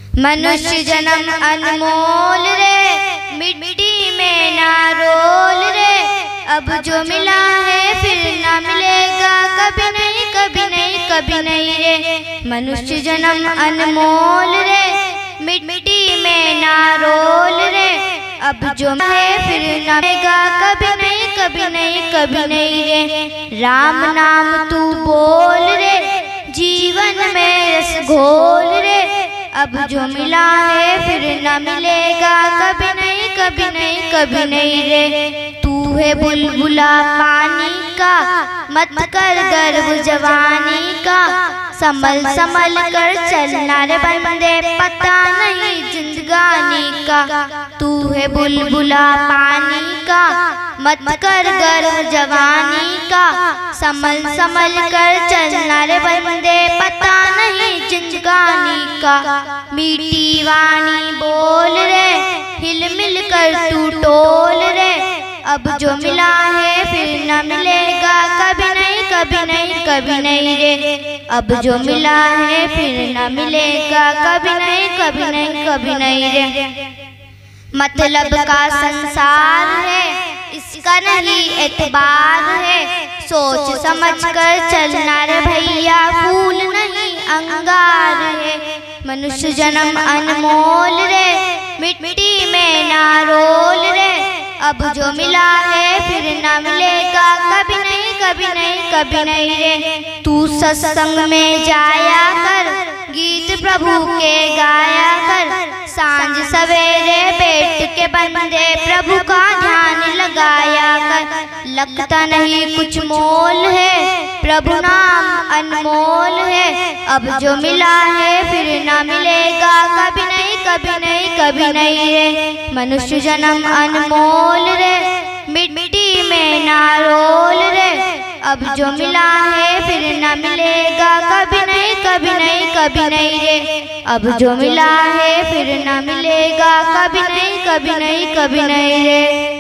मनुष्य जन्म अनमोल रे, मिट्टी में ना रोल रे। अब जो मिला है फिर ना मिलेगा, कभी नहीं कभी नहीं कभी नहीं रे। मनुष्य जन्म अनमोल रे, मिट्टी में ना रोल रे। अब जो है फिर ना मिलेगा, कभी नहीं कभी नहीं कभी नहीं रे। राम नाम तू बोल रे, जीवन में रस घोल रे। अब जो मिला है फिर न मिलेगा, कभी नहीं कभी नहीं कभी नहीं रे। तू है बुलबुला पानी का, मत कर गर्व जवानी का। संभल संभल कर चलना रे बंदे, पता नहीं जिंदगानी का। तू है बुलबुला पानी का, मत कर गर्व जवानी का। संभल संभल कर चलना रे बंदे, पता नहीं जिंदगानी का। मीठी वाणी बोल रे, हिल मिल कर तू टोल रे। अब जो मिला है फिर न मिलेगा, कभी नहीं कभी नहीं कभी नहीं रे। अब जो मिला है फिर न मिलेगा, कभी नहीं कभी नहीं कभी नहीं रे। मतलब का संसार है, इसका नहीं एतबार है। सोच समझ कर चलना रे भैया, फूल नहीं अंगार है। मनुष्य जन्म अनमोल रे, मिट्टी में ना रोल रे। अब जो मिला है फिर ना मिलेगा, कभी नहीं कभी नहीं कभी नहीं रे। तू सत्संग में जाया कर, गीत प्रभु के गाया कर। सांझ सवेरे बैठ के बंदे प्रभु का ध्यान लगाया कर। लगता नहीं कुछ मोल है, प्रभु नाम अनमोल है। अब जो मिला है फिर ना मिलेगा, कभी नहीं कभी नहीं कभी नहीं रे। मनुष्य जन्म अनमोल रे, मिट्टी में ना रोल रे। अब जो मिला है फिर ना मिलेगा, कभी नहीं कभी नहीं कभी नहीं रे। अब जो मिला है फिर ना मिलेगा, कभी नहीं कभी नहीं कभी नहीं रे।